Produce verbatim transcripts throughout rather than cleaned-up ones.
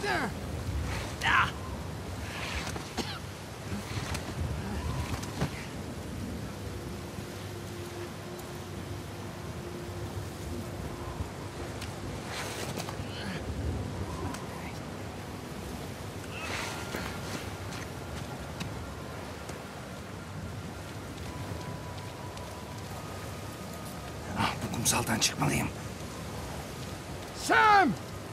Kumsaldan çıkmalıyım. Sam!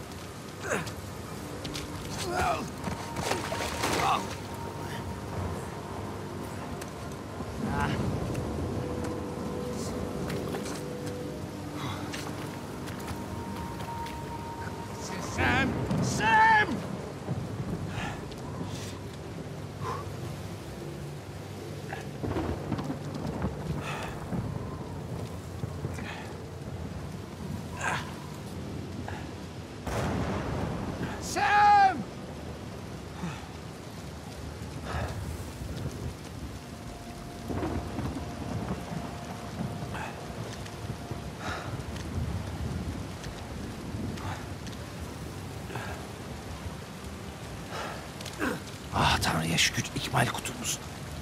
Sam! Sam! Sam! Ah Tanrı'ya şükür ikmal kutumuz.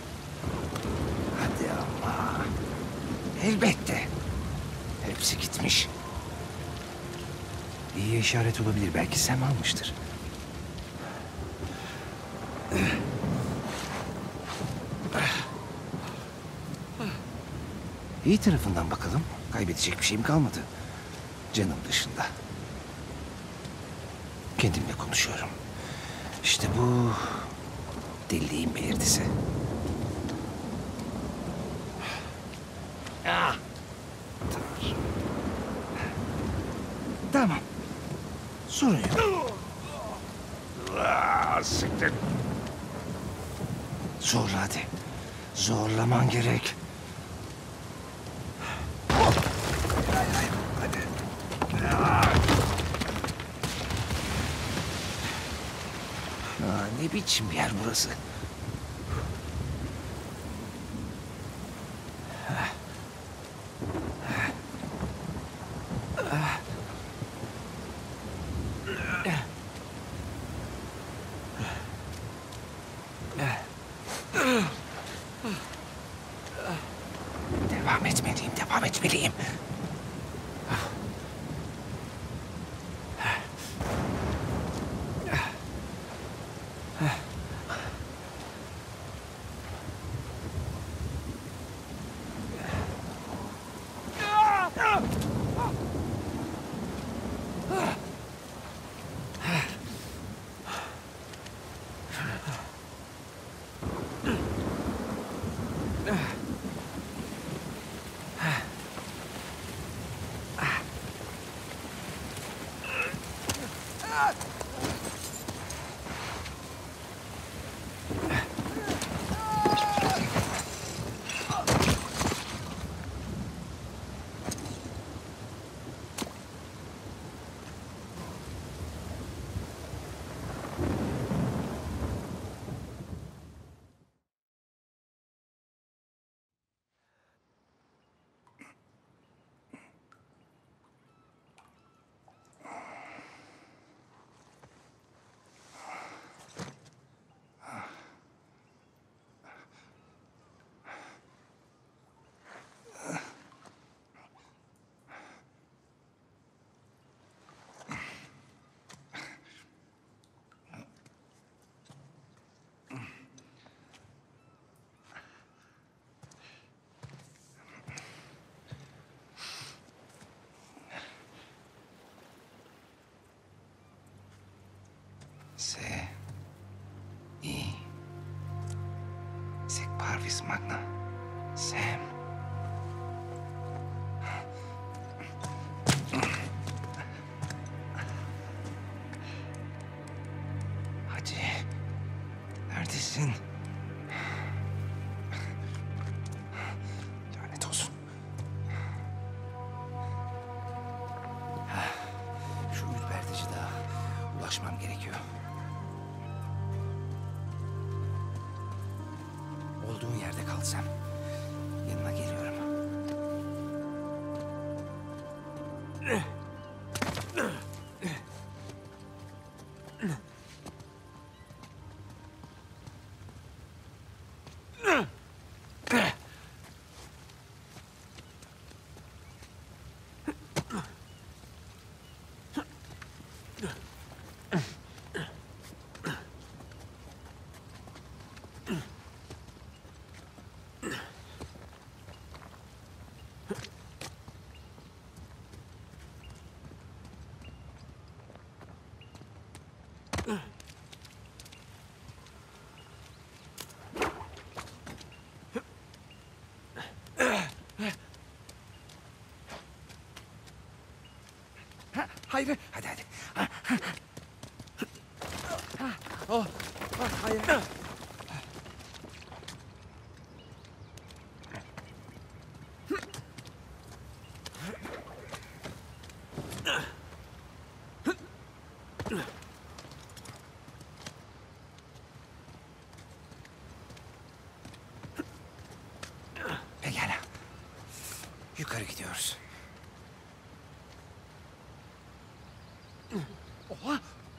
Hadi ama. Elbette. Hepsi gitmiş. İyi işaret olabilir. Belki Sam almıştır. İyi tarafından bakalım. Kaybedecek bir şeyim kalmadı. Canım dışında. Kendimle konuşuyorum. İşte bu deliliğin belirtisi. Ah! Tanrım. Tamam. Sorun yok. Ah, siktir. Zorla hadi. Zorlaman gerek. Aa, ne biçim bir yer burası? Devam etmeliyim, devam etmeliyim. Se. I. Sic parvis magna. Sam. Hadi. Neredesin? Lanet olsun. Şu ürpertici dağa ulaşmam gerekiyor. Olduğun yerde kalsam yanına geliyorum. Ha, hayır, hadi hadi. Ha, Oh, bak hayır. pekala. Yukarı gidiyoruz. Oha!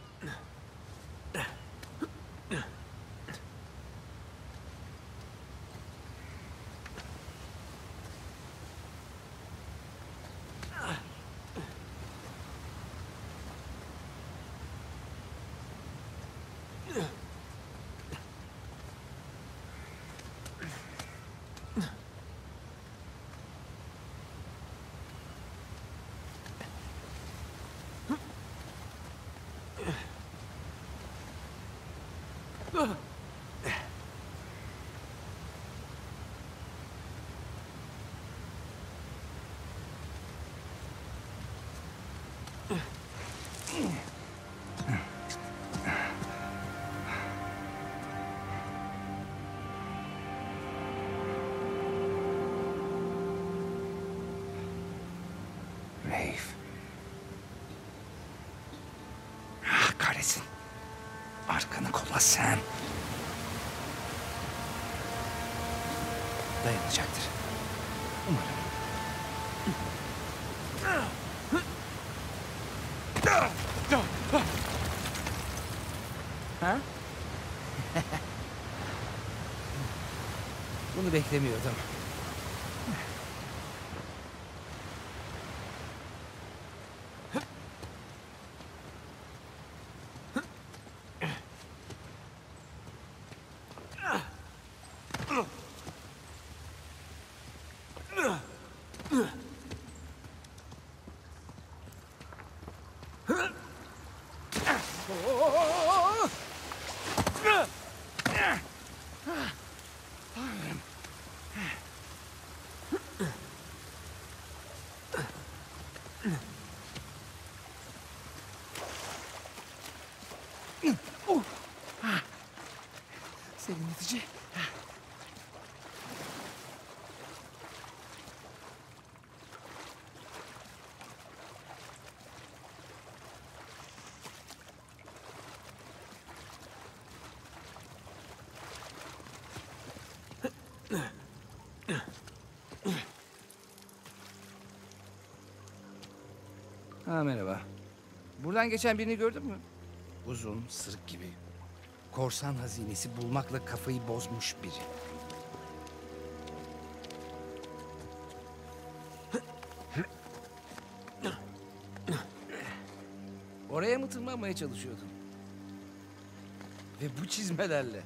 Rafe. Ah, kahretsin. Arkanı kolla Sam. Dayanacaktır. Umarım. Ha? Bunu beklemiyordum. Serinletici. Ha, merhaba. Buradan geçen birini gördün mü? Uzun, sırık gibi. Korsan hazinesi bulmakla kafayı bozmuş biri. Oraya mı tırmanmaya çalışıyordun? Ve bu çizmelerle.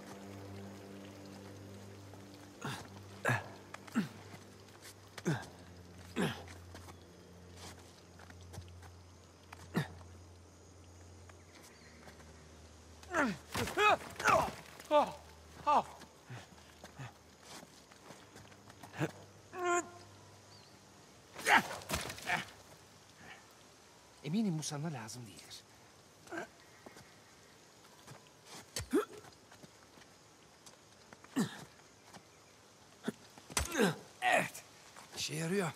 Eminim bu sana lazım değildir. Evet, işe yarıyor.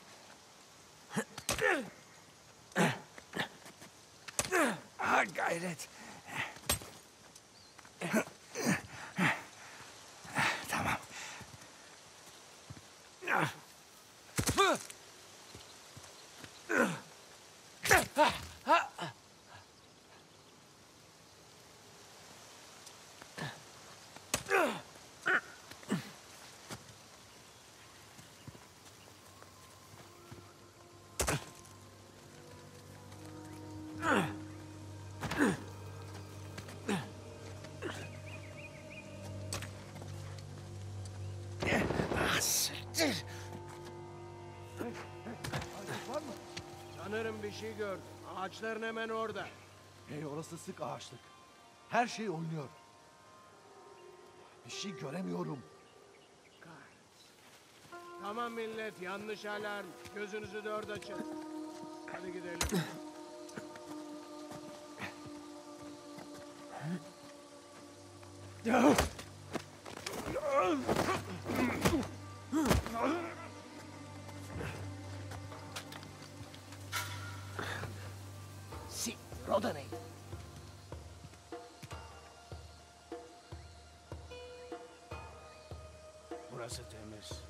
Ha, gayret. Tamam. Ah, siktir. Sanırım bir şey gördüm. Ağaçların hemen orada. Hey, orası sık ağaçlık. Her şey oynuyor. Bir şey göremiyorum. Tamam millet, yanlış alarm. Gözünüzü dört açın. Hadi gidelim. Si, Rodney. Burası temiz.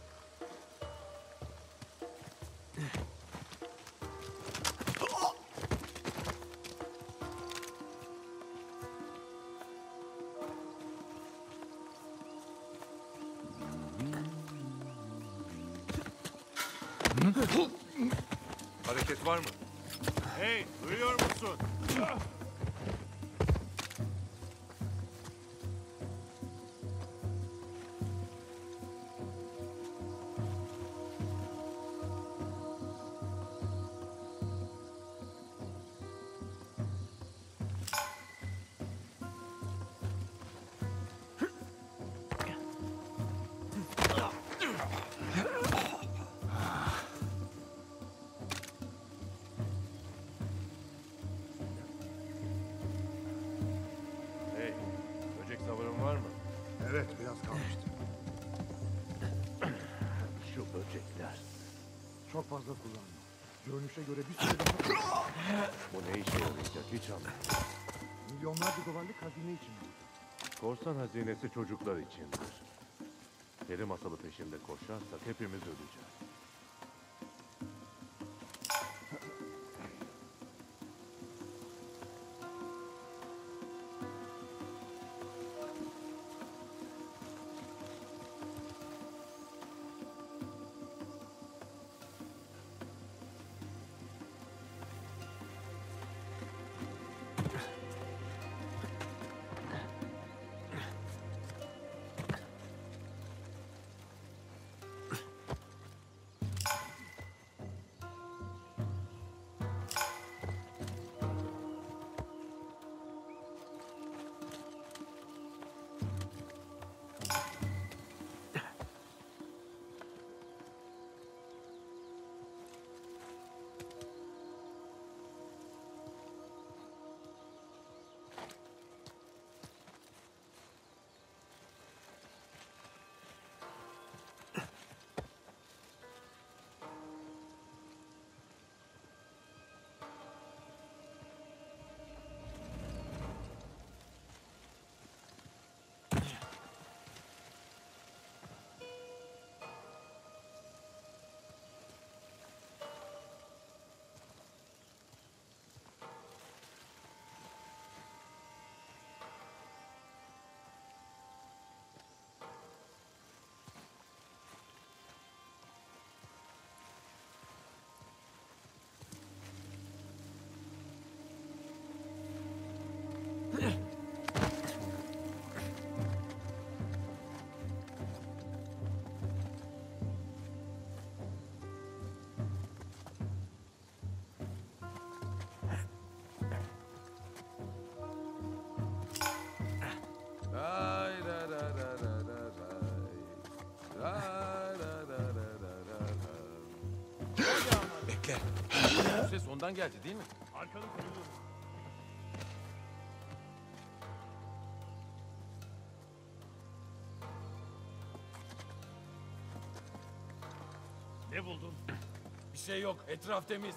Hareket var mı? Hey, duyuyor musun? Hey, böcek savarın var mı? Evet, biraz kalmıştı. Şu böcekler. Çok fazla kullanma. Görünüşe göre bir süre daha... Bu ne işe yarayacak hiç anlamadım. Milyonlarca dolarlık hazine için. Korsan hazinesi çocuklar içindir. Peri masalı peşinde koşarsak hepimiz öleceğiz. Ray ra ra ra ra ra ray. Ray ra ra ra ra ra ra. Bekle. Bu ses ondan geldi değil mi? Arkanı koruyorum. Ne buldun? Bir şey yok. Etraf temiz.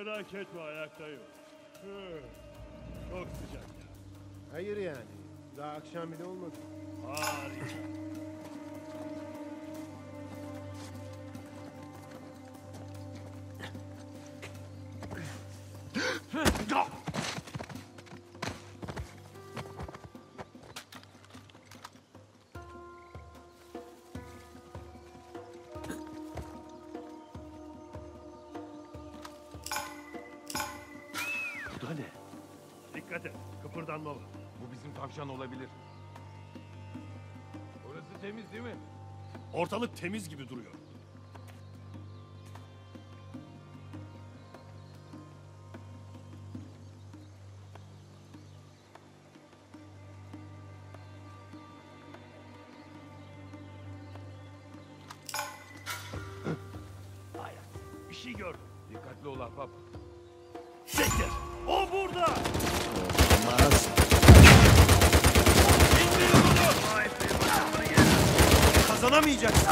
Merak etme, ayaktayım. Hı, çok sıcak ya. Hayır yani. Daha akşam bile olmadı. Harika. Bu da ne? Dikkat et, kıpırdanma var. Bu bizim tavşan olabilir. Orası temiz değil mi? Ortalık temiz gibi duruyor. Hayır, bir şey gördüm. Dikkatli ol ahbap. Siktir! O burada! Olmaz. Kazanamayacaksın.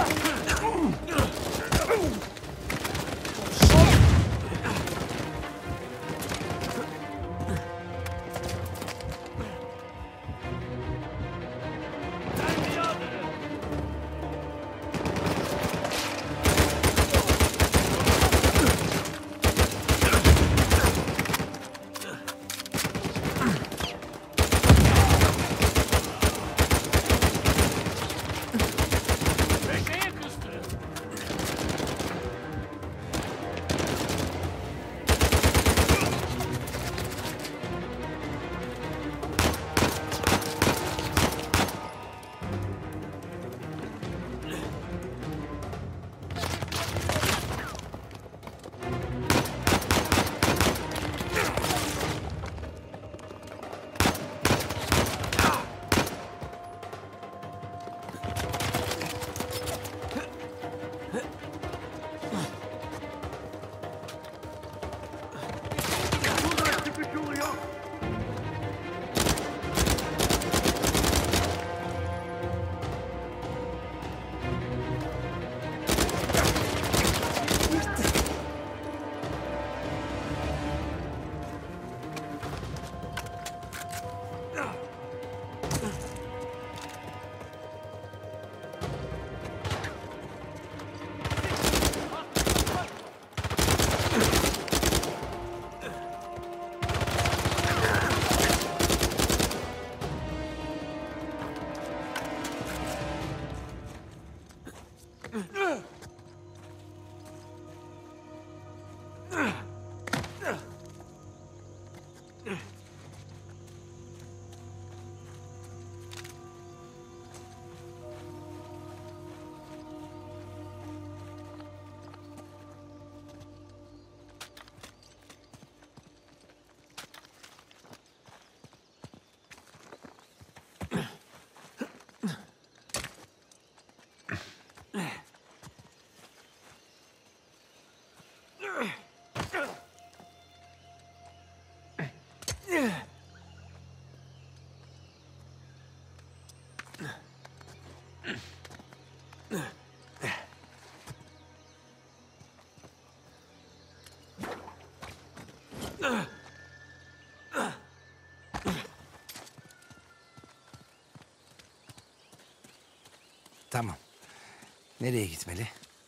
Tamam. Nereye gitmeli?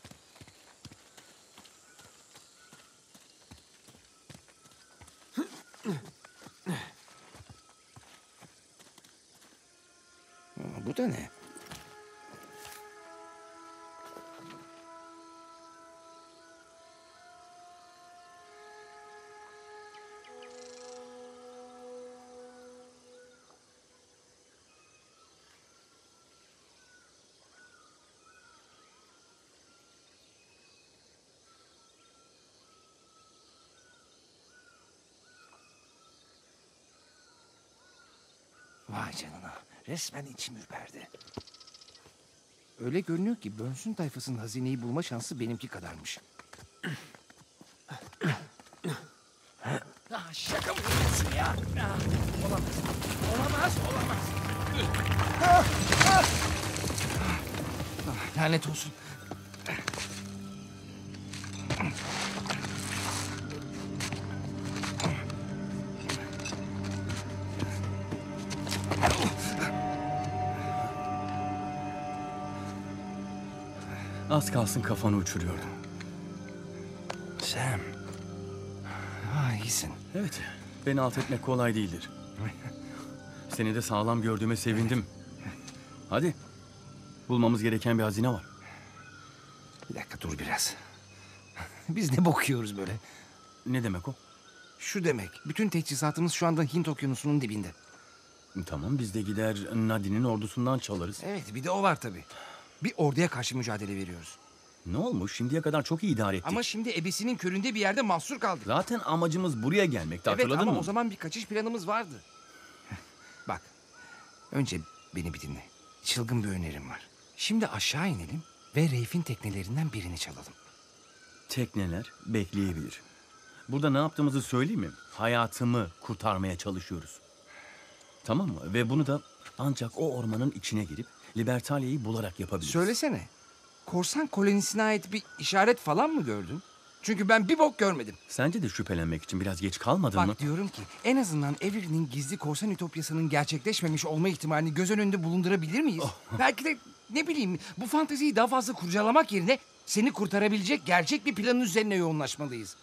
Aa, bu da ne? Vay canına. Resmen içim ürperdi. Öyle görünüyor ki Burns'ün tayfasının hazineyi bulma şansı benimki kadarmış. Ah, şaka mı yapıyorsun ya? Ah, olamaz. Olamaz, olamaz. Ah, ah. Ah, lanet olsun. Az kalsın kafanı uçuruyordum. Sam. Ha, iyisin. Evet, beni alt etmek kolay değildir. Seni de sağlam gördüğüme sevindim. Hadi, bulmamız gereken bir hazine var. Bir dakika dur biraz. Biz ne bakıyoruz böyle? Ne demek o? Şu demek. Bütün teçhizatımız şu anda Hint okyanusunun dibinde. Tamam, biz de gider Nadine'in ordusundan çalarız. Evet, bir de o var tabii. Bir orduya karşı mücadele veriyoruz. Ne olmuş? Şimdiye kadar çok iyi idare ettik. Ama şimdi ebesinin köründe bir yerde mahsur kaldık. Zaten amacımız buraya gelmekti, Evet hatırladın ama mı? o zaman bir kaçış planımız vardı. Bak, önce beni bir dinle. Çılgın bir önerim var. Şimdi aşağı inelim ve Reif'in teknelerinden birini çalalım. Tekneler bekleyebilir. Burada ne yaptığımızı söyleyeyim mi? Hayatımı kurtarmaya çalışıyoruz. Tamam mı? Ve bunu da ancak o ormanın içine girip Libertalia'yı bularak yapabiliriz. Söylesene, korsan kolonisine ait bir işaret falan mı gördün? Çünkü ben bir bok görmedim. Sence de şüphelenmek için biraz geç kalmadın Bak mı? diyorum ki en azından Avery'nin gizli korsan ütopyasının gerçekleşmemiş olma ihtimalini göz önünde bulundurabilir miyiz? Oh. Belki de ne bileyim bu fanteziyi daha fazla kurcalamak yerine seni kurtarabilecek gerçek bir planın üzerine yoğunlaşmalıyız.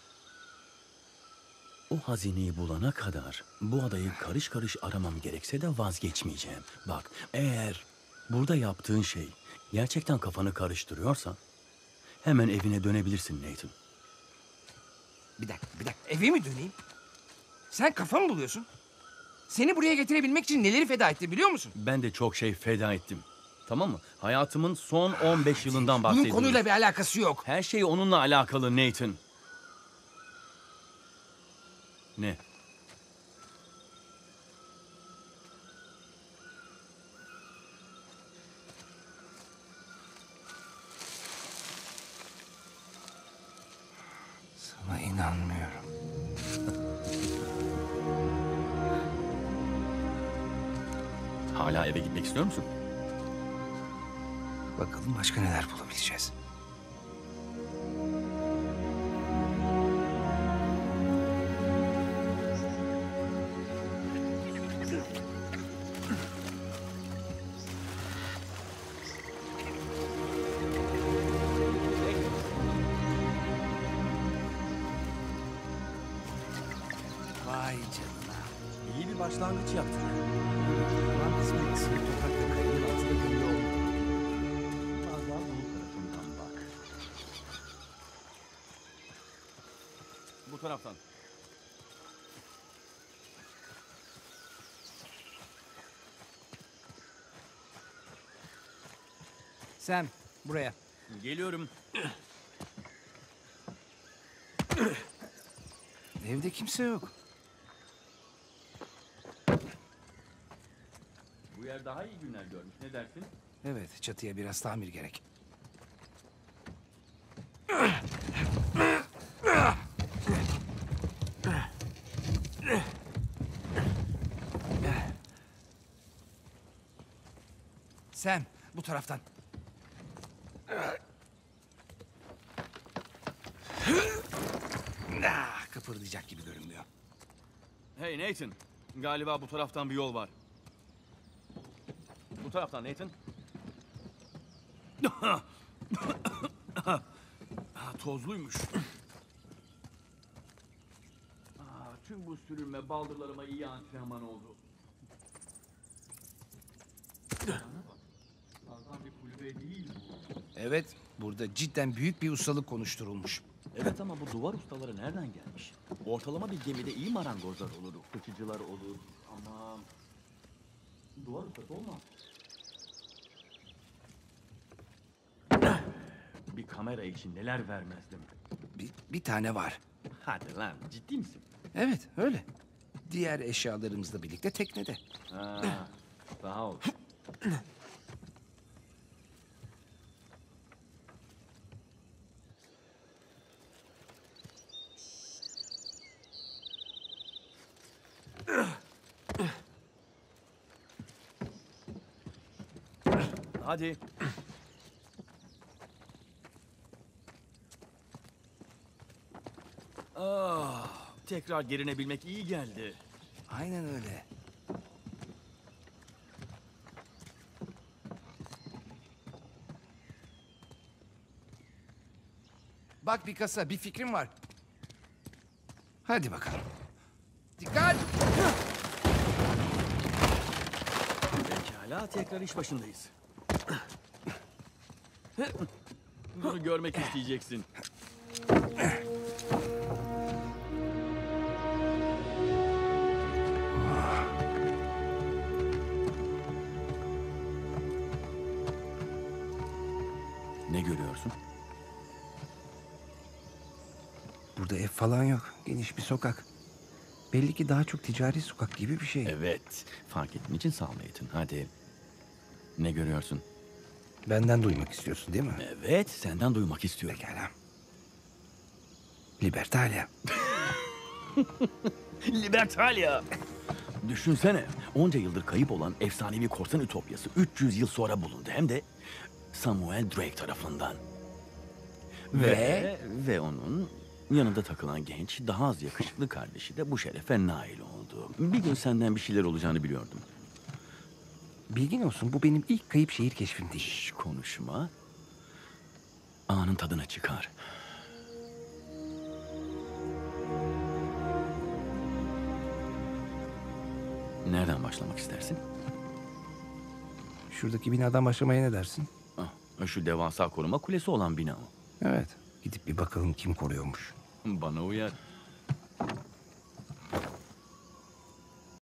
O hazineyi bulana kadar bu adayı karış karış aramam gerekse de vazgeçmeyeceğim. Bak, eğer burada yaptığın şey gerçekten kafanı karıştırıyorsa hemen evine dönebilirsin Nathan. Bir dakika, bir dakika. Eve mi döneyim? Sen kafa mı buluyorsun? Seni buraya getirebilmek için neleri feda etti biliyor musun? Ben de çok şey feda ettim. Tamam mı? Hayatımın son on beş yılından Bunun bahsediyorum. konuyla bir alakası yok. Her şey onunla alakalı Nathan. Ne? Sana inanmıyorum. Hala eve gitmek istiyor musun? Bakalım başka neler bulabileceğiz. Vay canına. İyi bir başlangıç yaptık. Lan kısmı ısırık toprakla kayanın altında gömülü oldu. Biraz daha doğu tarafından bak. Bu taraftan. Sam, buraya. Geliyorum. Evde kimse yok. Bu yer daha iyi günler görmüş. Ne dersin? Evet, çatıya biraz tamir gerek. Sam, bu taraftan. Ah, kıpırdayacak gibi görünmüyor. Hey Nathan. Galiba bu taraftan bir yol var. Bu taraftan Nathan. Ah, tozluymuş. Ah, tüm bu sürünme baldırlarıma iyi antrenman oldu. Bana bak. Sağlam bir kulübe değil bu. Evet, burada cidden büyük bir ustalık konuşturulmuş. Evet ama bu duvar ustaları nereden gelmiş? Ortalama bir gemide iyi marangozlar olur, fıçıcılar olur ama duvar ustası olmaz. Bir kamera için neler vermezdim. Bir, bir tane var. Hadi lan, ciddi misin? Evet, öyle. Diğer eşyalarımızla birlikte teknede. Ha, sağ ol. Hadi. Ah, tekrar gerinebilmek iyi geldi. Aynen öyle. bak bir kasa, bir fikrim var. Hadi bakalım. Dikkat! Pekala, tekrar iş başındayız. Bunu görmek isteyeceksin. Ne görüyorsun? Burada ev falan yok. Geniş bir sokak. Belli ki daha çok ticari sokak gibi bir şey. Evet, fark ettiğin için sağ ol Nathan. Hadi. Ne görüyorsun? Benden duymak istiyorsun değil mi? Evet, senden duymak istiyorum. Pekala. Libertalia. Libertalia! Düşünsene, onca yıldır kayıp olan efsanevi korsan ütopyası üç yüz yıl sonra bulundu. Hem de Samuel Drake tarafından. Ve? Ve onun yanında takılan genç, daha az yakışıklı kardeşi de bu şerefe nail oldu. Bir gün senden bir şeyler olacağını biliyordum. Bilgin olsun, bu benim ilk kayıp şehir keşfim değil. Şş, konuşma. Anın tadına çıkar. Nereden başlamak istersin? Şuradaki binadan başlamaya ne dersin? Ah, şu devasa koruma kulesi olan bina o. Evet. Gidip bir bakalım kim koruyormuş. Bana uyar.